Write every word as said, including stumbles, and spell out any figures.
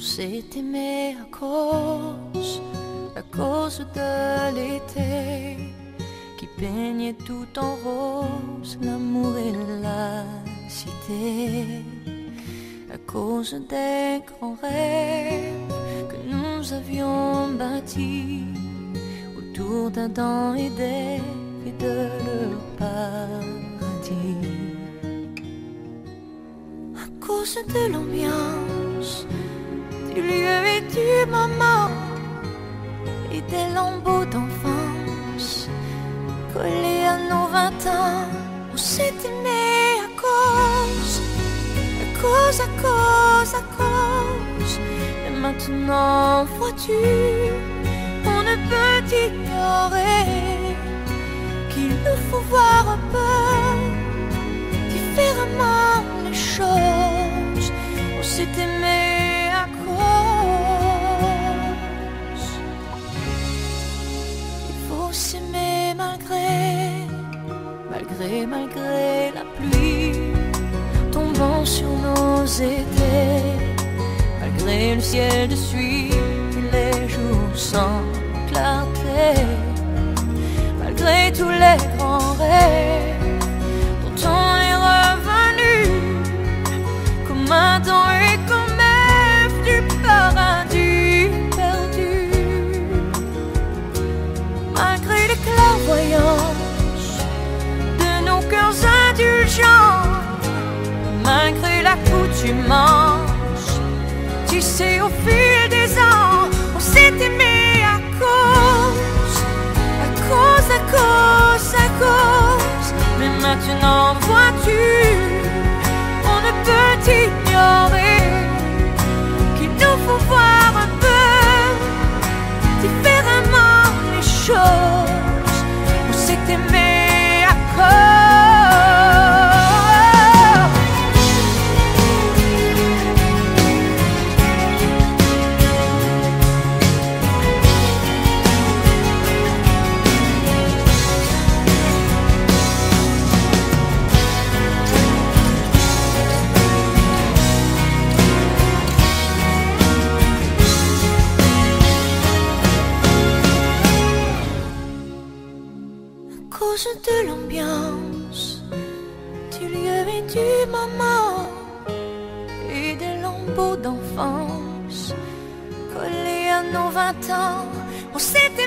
s'est aimé à cause, à cause de l'été qui peignait tout en rose l'amour et la cité, à cause des grands rêves que nous avions bâtis autour d'Adam et d'Ève et de leur paradis, à cause de l'ambiance du lieu et du moment et des lambeaux d'enfance collés à nos vingt ans. On s'est aimé à cause, à cause, à cause, à cause. Et maintenant, vois-tu, on ne peut ignorer qu'il nous faut voir un peu différemment les choses. On s'est aimé à cause. Il faut s'aimer malgré, malgré, malgré la pluie tombant sur nos étés, malgré le ciel de suie et les jours sans clarté, malgré tous les grands rêves dont on est revenu comme Adam et comme Ève du paradis perdu, malgré les clairvoyances de nos cœurs indulgents, malgré l'accoutumance tissée au fil des ans. On s'est aimé à cause, à cause, à cause, à cause. Mais maintenant, vois-tu, on ne peut ignorer qu'il nous faut voir un peu différemment les choses. On s'est aimé à cause. À cause de l'ambiance, du lieu et du moment et des lambeaux d'enfance collés à nos vingt ans, on s'était